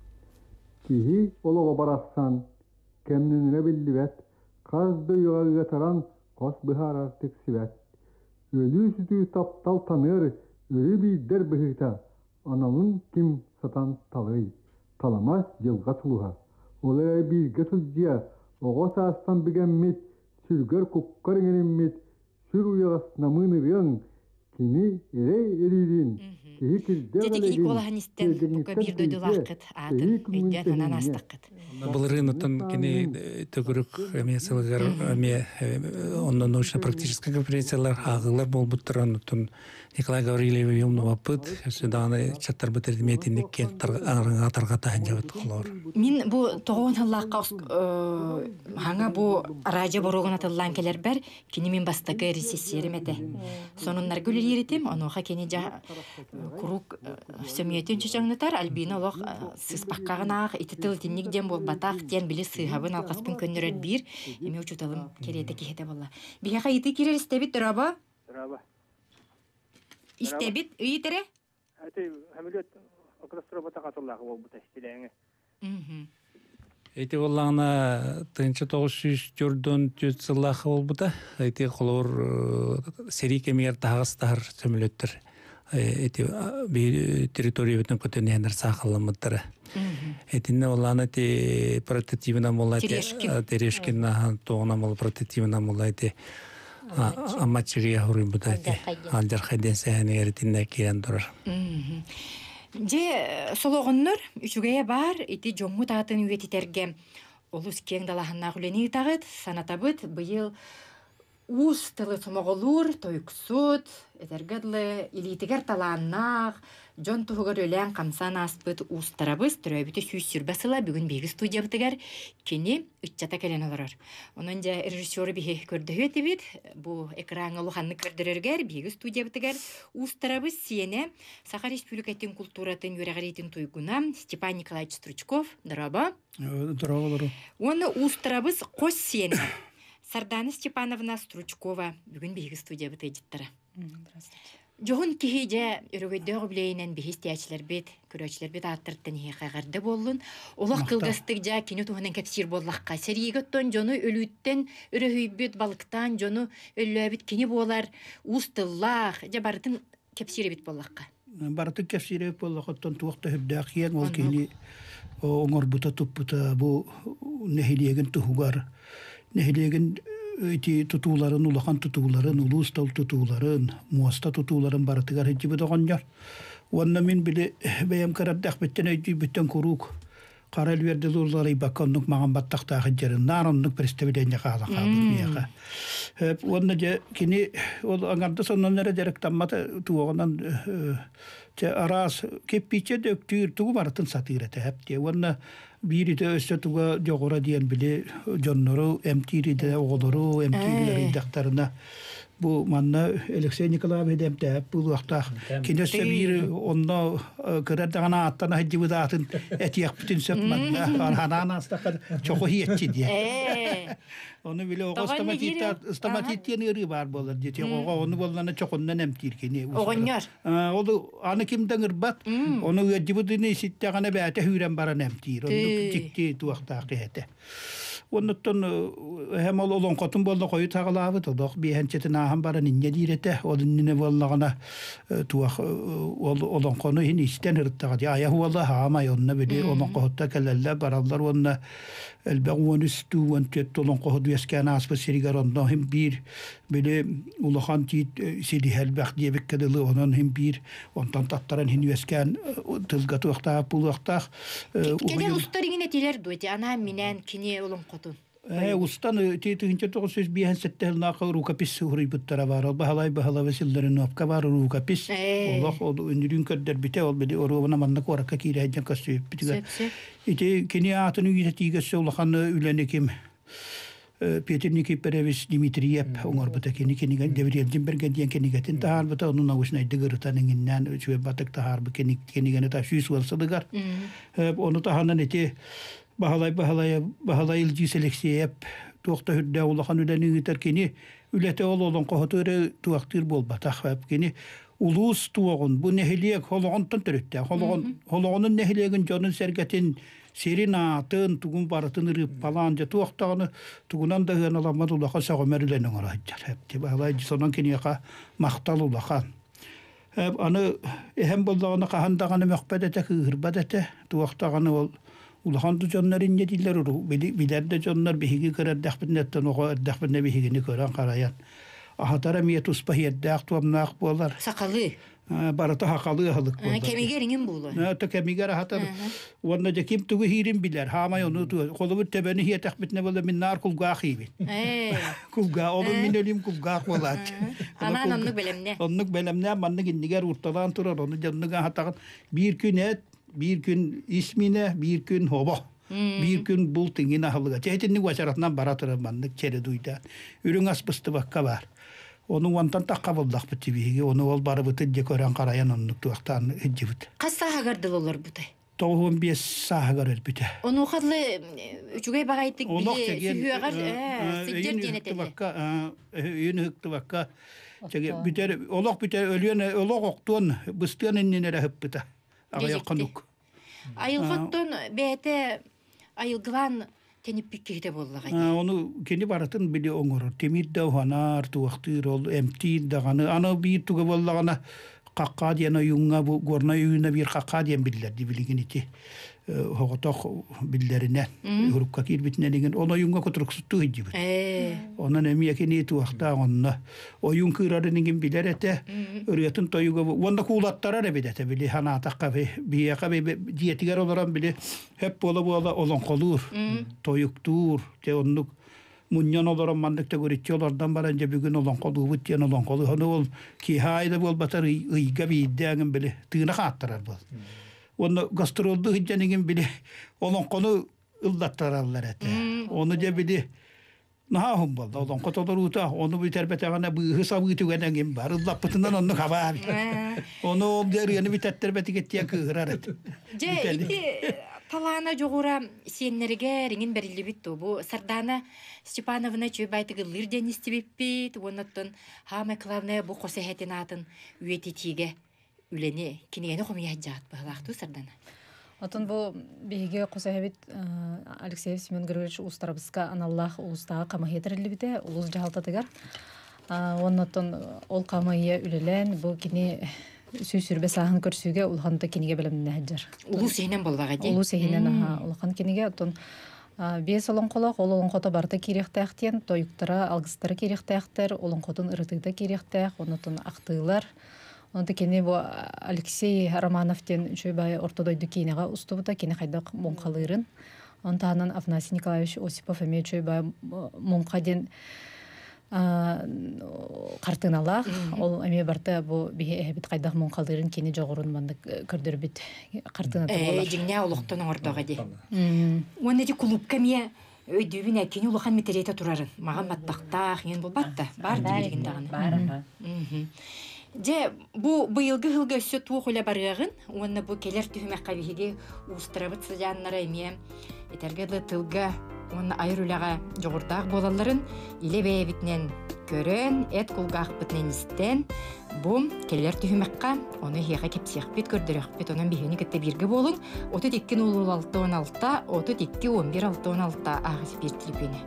Кихи олого барасан кемненре билдибет казды югага таран кос бихарар тексибет. Өлü sütü таптал таныр өлü бидер бихита аналын ким сатан талый талама жылга сулуха. Олай бирге сылжия Оғоса астан біген мет, сүргер көккар генен мет, сүр уяғас намыны рияң, кені әрей әрейден. Дедеги иколахан истен бука бир дөдүлакыт атын өйден анан астакыт. Былырын отон кини төгүрүк эмесилгер эме ондан научно-практический конференциялар агылар болбуттуран отон Николай Гаврилович Юмновапыт сюданы чаттар бетердиметинник кенттар арыңа таргата ханжабыт кылор. Мин бу тогон халлакка хаңа бу радио борогон атылган келер бер кини мин бастагы режиссерим эте. Сонуннар гүлеритим, онуха кини жа курук сөмиетин чөчөңнөтөр Альбина олох сыспаккаганак ититил тинник дем болбатак ден били сыйхабын алкаспын көннөрөр бир эме учуталым келете кихете болла. Бияка ити кирер истебит драба? Драба. Истебит ыйтере? Ати хамилет окрастробота катыллага болбут эстилеңе. Эти боллана 1904-дөн жүзсыллах болбута. Эти колор серик эмер тагыстар сөмөлөттөр. Эти bir территория бүтүн көтөнөнөр сакалымыттыр. Этинне боллана те прототипина боллати терешкин тоона мол прототипина боллати амачырия хорун бутати алдар хайден сәһәне эритинне кирен турар. Же сологоннор үчүгeye бар ити жоңму таатын үетитерге олус кең далаханна хүлени тагыт санатабыт быйыл уус тылы сомоголур тойксут этергедле илитигер талааннаах жон туһугар өлән камсан аспыт устарабыз төрөбүтө сүүс сүрбасыла бүгүн биги студиябытыгар кини ыччата келен олорор. Онун жа режиссеры бихи көрдөһөтүбүт бу экран улуханны көрдөрөргер биги студиябытыгар устарабыз сиене Саха Республикатын культуратын юрагаритин туйгуна Степан Николаевич Стручков драба. Драба. Оны устарабыз кос сиене Сардана Степановна Стручкова бүгүн биги студиябыты життара. Жоғын кихи жа өрөгөйдөг билейинен бихис тиячилер бит, көрөчлер бит аттырттан хагарды боллун. Олох кылгастык жа кино туһунан кепсир боллакка серигеттен жону өлүттен өрөйбүт балыктан жону өлөбүт кини болар устыллах жа бардын кепсир бит боллакка. Барды кепсир боллакка туакта хөбдак ен ол кини оңор бута туппута бу нехилеген тугар нехилеген эти тутууларын улахан тутууларын улус тал тутууларын муаста тутууларын барытыгар хиҗибе догонҗар. Онна мин биле бәям карадак беттен өйди беттен курук. Карал верде зурлары баконлук маган баттакта хиҗерин наронлук представление кала кабырмыга. Онна же кини ол аңарда соннан дерек таммата туогонан те арас кеппиче дөктүр тугу бартын сатырete hep те. Онна бири төстө туга жогора диен биле жоннору эмтириде оголору эмтирилери дактарына бу манна Алексей Николаевич демте бу вакта кинесе бир онно кырдагана аттана хижибудатын этияк бүтүн сөп манна ханана стакар чого хиетчи дие. Onu bile o stamatit yeri var bolar diye. Onu bollarına çok ondan emtirkeni. Oğunyor. O anı kimden irbat. Onu vecibudini sittagana bete hüren baran emtir. Onu cikti tuakta qiyete. Ondan hem olan katın bolda koyu tağlağı da bir hençetin aham baran ince direte. Onun ne bollağına tuak olan konu hin isten hırttağı diye. Ayağı vallahi ama yonuna bile onun kohutta kelleller barallar onunla elbeğunustu vantiyet olan kohudu eskana aspa sirigaronda hem bir böyle ulahan tit sili helbek diye bekkadılı onun hem bir ondan tattaran hin eskan tılgatı vakta pul vakta. Kene ustarın etiler duyti ana minen kini olun kotun. Ustan tihinte toğusuz bir hensettel naqa rukapis huributlara var. Bahalay vesillerin nopka var rukapis. Allah o ünlüğün kadar bite ol bedi oruvana manna koraka kiraycan kasıyor bitiga. İte kini atını yitetiga olahan ülenekim. Peter Nikiperevis Dimitriyev onlar bata kini devriyelcim bergen diyen kini gatin tahar bata onun avuşna dıgırıtanın innen çöbe batık tahar bu kini gene ta şüs varsa dıgar. Onu tahanan eti bahalay ilgi seleksiyep tuaqta hüdde olahan ülenin yiterkini ülete olan qohotore tuaqtir bol batak hep kini ulus tuağun bu nehiliyek holoğundan törütte holoğunun nehiliyegin jonun sergetin serin atın tugun baratın ırıp palanca tuaqtağını tugunan da hın alamad ulaqa sağömerilenin oraycar hep bahalay sonan kini yaqa maqtal ulaqan hep anı hem bollağını qahandağını möqbedete hırbadete tuaqtağını ol Ulahandı jonların yediler uru. Bilerde jonlar bihigi kırar dağbinnetten oğa dağbinne bihigini kören karayan. Ahatara miyet uspahiyet dağ tuamnaq bolar. Sakalı. барата хакалы халык болду. Кемигеринин булу. Та кемигер хатар. Онна же ким тугу хирин билер. Хамай ону ту. Колубут тебени хиятак битне болду мин нар кулга хиби. Кулга олун мин ölüm кулга болат. Анан оннук белемне. Оннук белемне манны киндигер уртадан турар. Ону жанныга хатаган bir gün et, bir gün ismine, bir gün hobo. Bir gün bul tingine halıga. Çetinlik vaşaratından baratır manlık çere duyda. Ürün aspıstı bakka var. Onun vantan takka buldak bitti bihi. Onu ol barı bitti dekoran karayan onluk tuaktan hicci bitti. Kaç saha gardıl olur bu da? Toğun bir saha garır bitti. Onu kadlı üçügey bagaytık bile sühüye gar sıcır geneteli. Yün hıktı bakka. Biter, olak biter ölüyen olak oktuğun bıstığın innine hıp bitti. Ağaya kanuk. Ayılgıttın beyte ayılgılan tenip bükkehde bollağa. Onu kendi baratın bile oңорор. Temir de hanar tuaktır ol emti dağını. Ana bir tuğu bollağına kakka diyene yunga bu gorna yuyuna bir kakka diyen bilirler. Dibiligin iti. Hoğutak bilirlerine. Hurup kakir bitine degen. Ona yunga kuturuk sütü hicci bit. Ona nemiyeki ne tuakta onna. O yun kırarı degen bilir ete. Örüyatın toyuga bu. Onda kuulattara ne bidete bili. Hana takka ve biyaka ve diyetiger olaran bili. Hep bola olan kolur. Toyuktur. Te onluk. Munyan olaran mandıkta görütüyorlardan barınca bir gün olan kolu, bitiyen olan kolu. Onu ol ki hayda bol batar ıyga bir iddianın bile. Tığına kattırar bol. Onu gastroldu hiccanın bile olan konu ıldattararlar ete. Onu da bile nahum bol. Olan kotolar uta. Onu bir terbetağına bir hesabı tügenen var. Illappıtından onu kabar. Onu ol deriyeni bir terbeti gettiye kıhırar et. Talana жоғура сеннерге реңін бәрілі бітті. Бұл Сардана Степановна чөйбайты ғылыр ден істебеп бейт. Онаттын хама клавная бұл қосы әтін атын үйеті тиге үлене кенегені қомия жағат бағылақты Сардана. Отын бұл бейге қосы әбет Алексей Семен Григорьевич Устарабысқа аналлах ұлыстағы қамахия тірілі біте ұлыс жағалтатығар. Онаттын ол қамахия үлелен бұл кене сүйсүрбе саһын көрсүгө улханта киниге белемне хаҗар. Улу сенен боллага ди. Улу сенен улхан киниге тон бес олон колок олон кота барта кирехтәхтен тоюктара алгыстары кирехтәхтер олон котын ырытыда кирехтәх онотон актыйлар. Онда кини бу Алексей Романовтен чөйбай ортодойду кинега устубута кини хайдак монкалырын. Онтанан Афанасий Николаевич Осипов эме чөйбай монкаден картыналах ол эме барта бу бит кайдак мон калдырын кени жогорун мандык көрдөрбүт картына тоголар. Жиңне улуктан ордога ди. Уна ди клубка мия өйдүбүнө кени улухан метерете турарын. Мага маттактак ен болбатта. Бар дилеген дагы. Же бу быйылгы хылга өссө туохула барыгын, уна бу келер түһүмөккө биһиги устырабыт сыжаннара эме этерге тылга он айрулага жогуртаак болаларын илебе битнен көрөн эт кулгаак битнен истен бу келер түһүмөккө оны хияга кепсиях бит көрдөрөк бит онун бихени кетте бирге болуң 32 0616 32 11 616 агыс бир телефоны.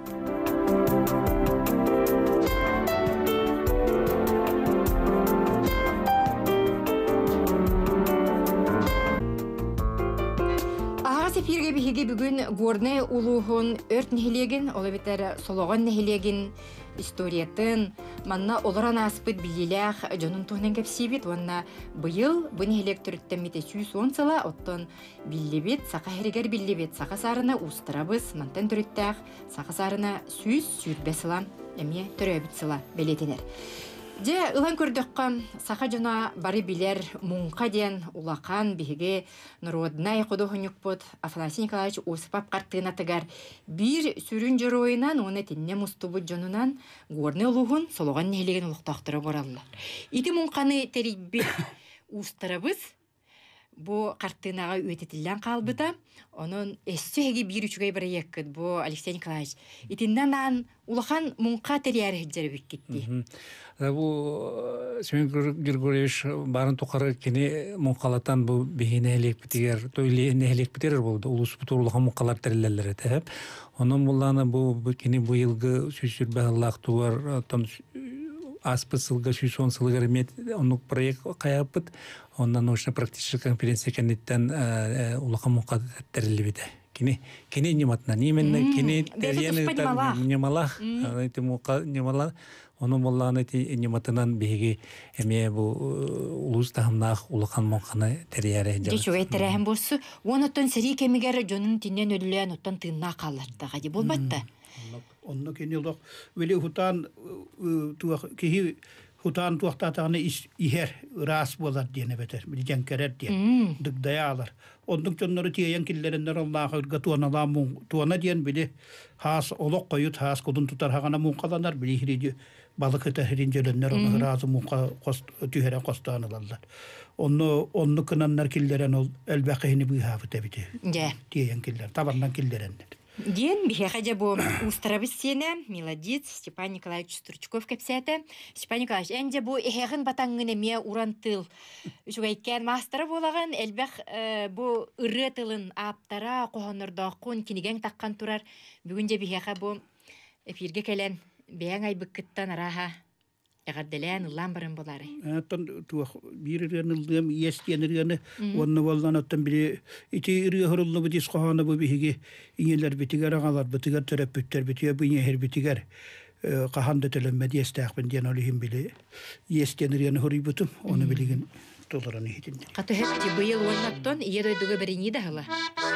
Сепирге биһиге бүгүн горне улуһун өрт нехилеген, ола битер сологон нехилеген историятын манна олоран аспыт билилях жонун туһунан кепсибит, онна быйыл бу нехилек түрүттен мите 110 сала оттон биллибит, сака херигер биллибит, сака сарына устырабыз, мантан түрүттәх, сака сарына сүрбе сала, эме төрөбүт сала белетенер. Же ылан көрдөккан саха жона бары билер мунка ден улакан биһиге народнай кодохонюкпут Афанасий Николаевич Осипов картына тыгар бир сүрүн жороюнан оны тинне мустубут жонунан горны улугун сологан нелеген улуктактыры бораллар. Ити мунканы терибби устарабыз бу картынага өтетилен калбыта, онун эссеги бир үчүгөй бара якыт бу Алексей Николаевич. Итиннан улахан мунка терияри жербик кетти. Бу Семен Григорьевич барын токары кини мункалатан бу бихине элек битер, тойле элек битер болду. Улус бутурлуга мункалар терилелер этеп. Онун булланы бу кини бу йылгы сүзүрбө Аллахтуар тон аспысылга сүзөн сылгар мет онук проект каяпыт. Ондан научно-практическая конференция кенеттен улаха мунка терилебиде. кини нематна именно кини немалах. немалах эти мука немала оны боллан эти нематынан беги эме бу улус тахмнах улахан моканы терияре Же чугай терәһен болсу, онотон сери кемигер жонун тиннен өллән оттан тынна каллатта. Хади болбатта. Онно кенелдок вели хутан кихи хутан туактатаны ихер рас болар дине бетер. Билген керет диен. Дыгдаялар. Ондук жоннору тиен киллерендер Аллаһы гатуана ламун туана диен биде хас олок коют хас кодун тутар хагана мун каланар билихири балык этехирин жөлөннөр оны разы мунка түйһерен костаналар. Онно кынаннар киллерен ол элбакыны быхабы тебите. Же. Тиен киллер табандан киллерендер. Ден бихаja бу устарабыз сене, мелодиц Степан Николаевич Стручков кепсәте. Степан Николаевич, энде бу эхегин батаңгыны ме урантыл. Үчүгәйткән мастера булаган, элбәх бу ыры тылын аптара кохонордакун кинеген таккан турар. Бүгүнде бихаja бу эфирге келен бәяң айбыккыттан араха ягадделән ламбарын булары. Аттан туах биререн ылдым естенергәне онны болдан аттан бире ити ирге хоруллы бу дискоханы бу биһиге иңелер битигер агалар битигер терапевттер битигер бу иңер битигер каханда телеммәди естәхбен дигән алыһым биле естенергәне хорибутум оны билеген толораны хитин. Каты хәтти быел оннаттан ие дойдуга берени да хала.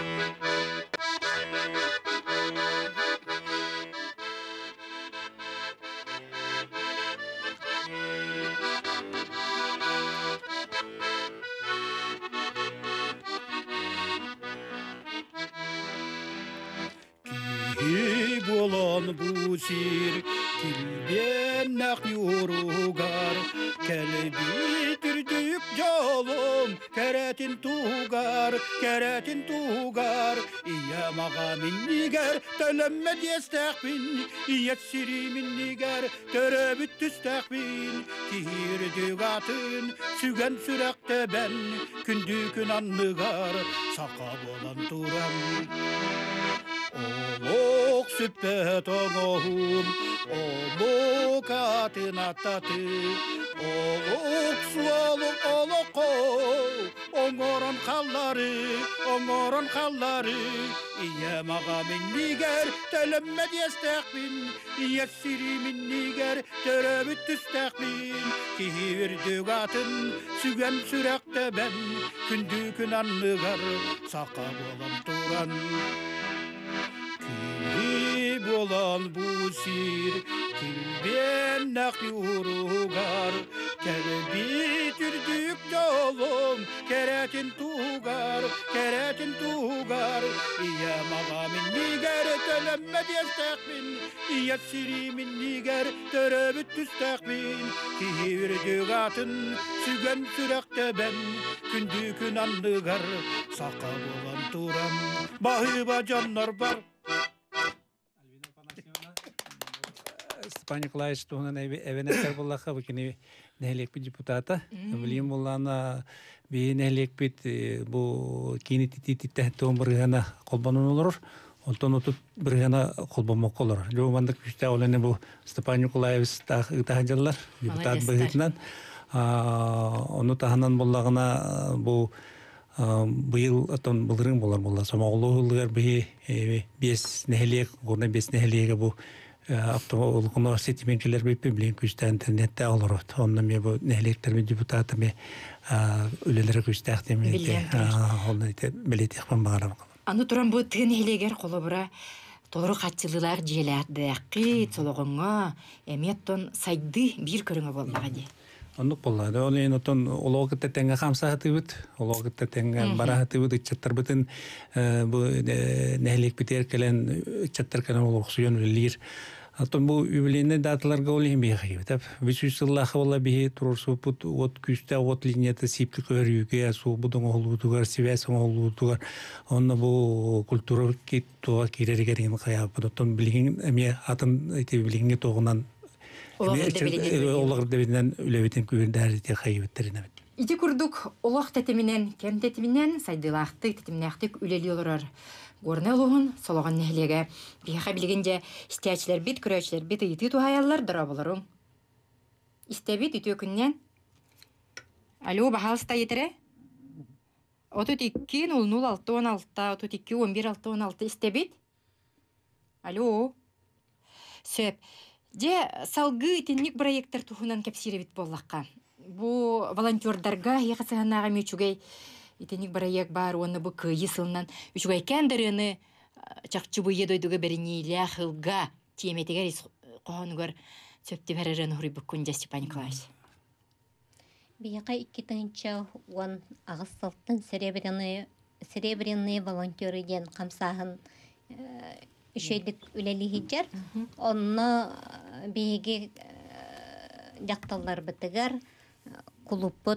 Болон бусир килбен нах юругар келби түрдүк жолум керетин тугар ия мага миннигер төлөммө дестахбин ия сири миннигер төрөбүт түстахбин кирдүк атын сүгөн сүрөктө бен күндүкүн анныгар сака болон турам Olok süppet oğum, olok atın atatı, olok sualım olok oğoron kalları, İye mağa minniger, tölömme diyestekbin, İye siri minniger, töröbüt tüstekbin, Kihirdük atın, sügen sürekte ben, kündükün anlıgar, saka bolam turan. Bolan bu sir kilben nak yurugar kelbi türdük yolum keretin tugar iya maga minniger tölemme diyestekbin iya siri minniger töröbüt tüstekbin kihirdük atın sügen sürekte ben kündükün anlıgar saka bolan turam bahıba canlar bar Степан Николаевич туһунан эвенеттер буллаха бу кини нәһлек депутата. Билим буллана би нәһлек бит бу кини тититте томбыргана колбанын олор. Онтон отут биргана колбамак олор. Жомандык күчтә оланы бу Степан Николаевич тахаҗаллар депутат быгытнан. Оны таханан буллагына бу быйыл атон булырын булар. Самоглыгыр би бес нәһлек, гына бес нәһлеге бу Автоолгоно сетименкелер библиен күстә интернетте алыр. Оннан ме бу нәһлектер депутаты ме үлеләре күстәхтем ите. Оннан ите билетих бамбарам. Аны туран бу тыгын хелегер колобура тору катчылылар желәрде. Кыт сологонга эметтон сайды бир көрүңө болмага ди. Оннук боллады. Ол энотон ологытта теңге хамсахаты бит. Ологытта теңге барахаты бит. Чаттар битин бу нәһлек битер келен чаттар келен олоксуен үлелер. Атын бу юбилейный даталарга олим бихи. Тап вичүсиллахы болла бихи турурсу пут от күстә от линията сипли көрүгө су будун олутугар сивесен олутугар. Онна бу культура кит туа кирергерин кая. Атын билген эме атын эти билгенге тогунан Олар дебинен үлебитен күбендәр ите хайбеттерине. Иди курдук олах тетиминен, кем тетиминен сайдылахты тетимнахтык үлелиолорар. Горнелугун сологан нәһлеге биха билгенде истәчләр бит көрәчләр бит ите туһаяллар дырабыларың. Истәбит ите күннән. Алло, бахалста етере? 32 00 32 11 16 истебит. Алло. Сөп. Же салгы тинник проекттер тухунан кепсиребит боллакка. Бу волонтердарга яқасыганага мечугей итинник проект бар, оны бу кыйысылынан үчүгай кендерени чакчы буйе дойдуга бериниле хылга теметегер коонугар сөптү беререн хури буккун Степан Николаевич. Бияка 2-нче он агыстылтын серебряные волонтеры ден камсаһын үшейлік үлелі хиджар. Онны бейге жақталар бітігер клубы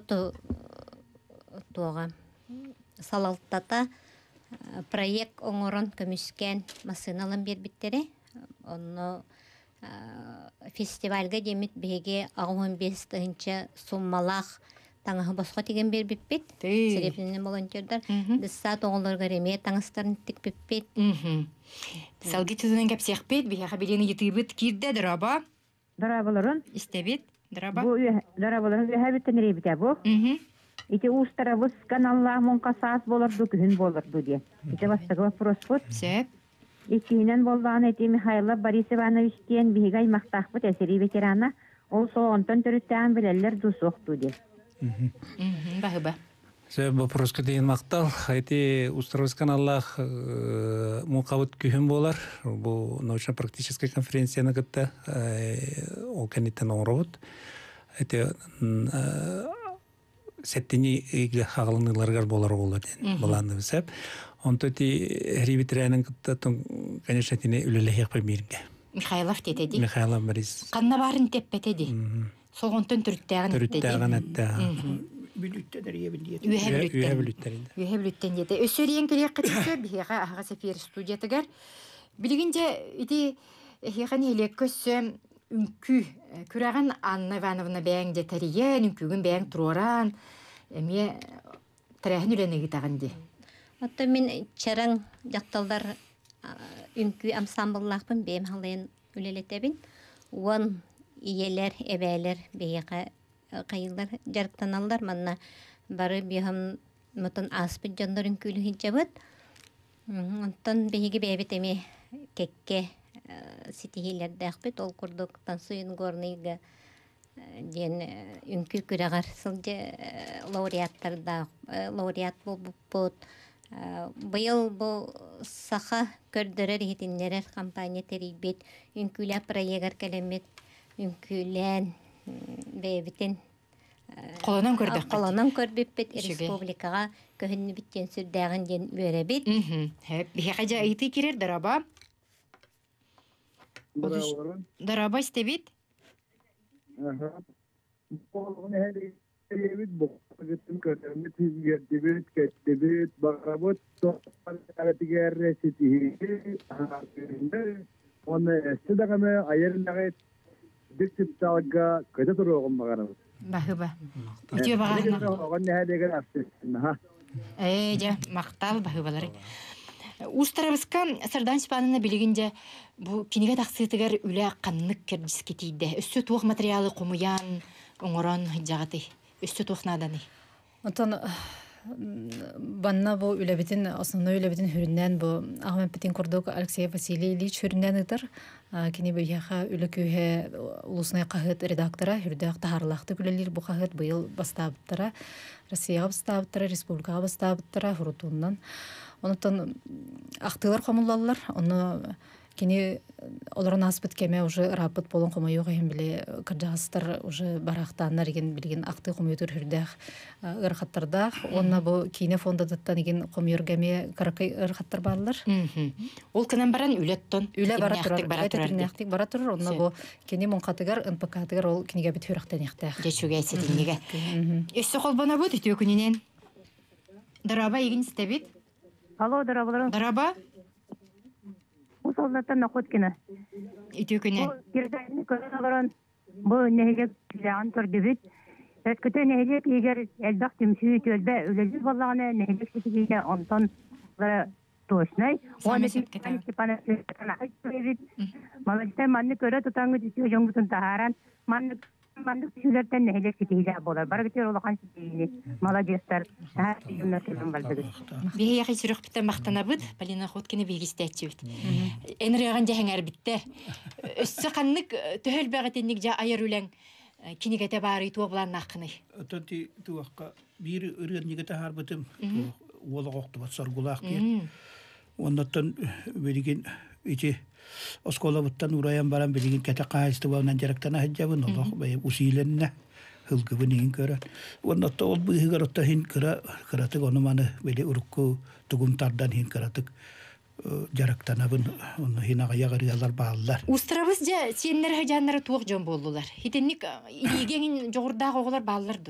туға салалтата проект оңырын көміскен масыналан бербіттері. Онны фестивальға демет бейге 15-нче суммалақ таңағы басқа теген бербіппет. Серебряный волонтердар. Дысса тоғыларға реме таңыстарын тік біппет. Салги түзінен кәпсек бет, бияға белені етібіт кирді дыраба. Дырабаларын? Истебет, дыраба. Дырабаларын өйәбіттен рейбіте бұл. Ити ұстарабыз каналла мұнқа саас болырды, күн болырды де. Ити бастығы вопрос бұд. Сөп. Икинен болған әти Михайло Борис Ивановичтен бігай мақтақ бұд әсері ветерана. Ол соғынтын түріттен білелер дұсуқту де. Бағы-ба. Сөп вопроска дейін мақтал. Әйті Устарабыз каналлах мұнқауыт күйін болар. Бұл научно-практическая конференцияны күтті. Ол кәнеттен оңырауыд. Әйті сәттені ағылыныларғар болар олар ден. Бұланды бізіп. Онто ти ребитрәнің күтті, конечно, тіне үлілі еқпай мерінге. Михайлов деді. Михайлов Борис. Қанна барын теппеті де. Соғынтын түріттәғін әтті де. Түріттәғін әтті. Бүліттен әребін дейді. Үйе бүліттен деді. Өсөрien керек қытысы бейға аға сәфер студиятығар. Білігінде иди еған елек көсі үнкі күраған Анна Ивановна бәң де тәреген, үнкігін бәң тұроран, әме тәрәхін үлені ғитағын де. Отто мен чаран жақталдар үнкі амсамбыллақпын бәйім халайын үлелетебін. Уан иелер, әбәлер бейіға қайылдар жарықтаналар. Манна бары бейхам мұтын аспыт жандар үнкілі хиджабыд. Онтан бейігі бәйбет әме кекке сетихилерді ақпет. Ол күрдік тансуын горныйға ден үнкіл күрағар сылды лауреат бұл бұппыт. Быйыл бұл саха көрдірер етінлерер компания терейбет. Үнкілі проегар кәлемет үнкілен бәйбітін қолынан көрбеппет республикаға көхінні біттен сүрдәғын ден өребет. Бейға жа айты керер дыраба? Дыраба істебет? Болғын әлі David Bokat'ın kadını tizgerdibet, kettibet, bakarabot, toparlaratiger resitihi, onu estidagame ayarlaget, diksiptalga kıta duruğum bakarabot. Bahıba. Ütüye bakarına. Oğun ne hadiger afsessin, ha? Ja, maqtal bahıbaları. Устарабыска Сардан Спанына билигинде бу кинеге тақсытыгар үле қаннық кердіске тейді. Өссі туық материалы қомуян, оңыран жағаты. Өссі туық наданы. Онтан банна бу үлебетін, основной үлебетін хүріннен бу ағымен бітін көрдік Алексей Василий Ильич хүріннен ұтыр. Кені бүйеға үлі күйе ұлысынай қағыт редактора хүрдіғ тағарлақты күлелер бұ қағыт бұйыл бастабыттыра. Россияға бастабыттыра, республикаға бастабыттыра, хұрутуыннан. Онытан ақтылар қомылалар, оны кені оларын аспыт кеме уже рапыт болын қомайуға хем біле кіржағыстар уже барақтанар еген білген ақты қомайутыр хүрдәқ ұрқаттардақ. Онына бұл кейіне фондадаттан еген қомайыргеме қарақай ұрқаттар барылар. Ол кінен баран үлеттон? Үлі бара тұрар. Онына бұл кені мұнқатығар, ұнпақатығар ол кенеге біт хүріқтен еқтәқ. Жечуге әсетінеге. Өсі қолбана бұд, үті өкінінен? Дыраба еген істебет? Алло, дырабаларым. Дыраба? Усалдаттан нақуткені. Үті өкінен? Кердәйіні көріналарын бұл нәхелек жағын көрдібіт. Өткіті нәхелек егер әлбақ түмсі өтөлді өлелі болағаны нәхелек сетігейді онтан точнай. Оны Степана Степана айтып. Малайста манны көрі тұтаңғы түсі жоңғытын тағаран. Манны Мандык сүлөртен нехелек ситиһилээ болар. Бары битер улахан ситиһини. Молодецтар. Юнна келен балдыгы. Бие яхи сүрөх битте мактанабыт, Полина Хоткина бигистәчүт. Энреган жаһаңар битте. Өссө каннык төһөл бәгәтенник жа айыр үләң кинигете бары туа булан нахны. Төнти туакка бир өргөннигете харбытым. Уологокту бат соргулак кет. Оннотон бериген ити осколабыттан ураян баран бериген кете кайсты балнан жарактана хаҗабын Аллах бай усиленне хылгыбын ин көрәт. Оннотта ол быгырытта хин кыратык оны маны беле урукку тугумтардан хин кыратык жарактанабын оны хинага ягырыялар баалар. Устрабыз жа сеннер хаҗаннары туак жон болдулар. Хитенник илеген жогурдак оголар бааларды.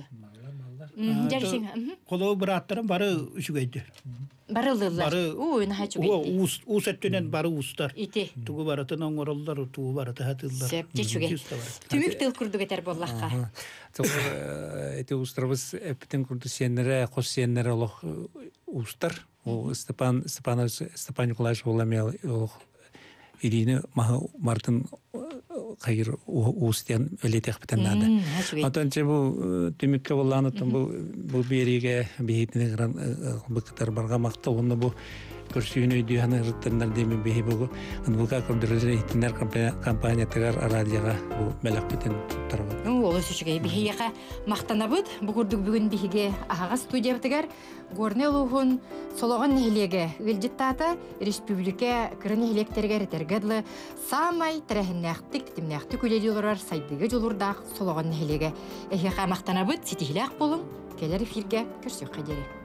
Коло бираттарын бары үчүгөйдү. Барылдылар. Уйна хачугейди. Ус эттенен бары устар. Тугу баратын оңороллар, тугу бараты хатылдар. Сеп жечуге. Түмүк тыл курдук этер боллакка. Эти устрабыз эптен курду сеннере, кос сеннере олох устар. Степан Николаевич Уламел Ирина Мартин кайыр устен элетек битен нада. Атанча бу түмүккө болланы бу бериге бейитине гран быктар барга макта онда бу көрсүүнү дүйаны рыттандар деми бейи бу анбука көрдүрүлөр иттинер компания тагар радиога бу мелак битен тарабы. Ол өсүчүгө бейига мактанабыт бу курдук бүгүн бейиге ага студия тагар горнелугун сологон нехилеге ылжыттата республика кырын электерге ретергедлы самай терехнэхтик тимнэхтик үлелилорар сайдыгы жолурдак сологон нехилеге эхига мактанабыт ситихилак болум келер эфирге көрсөк кадери.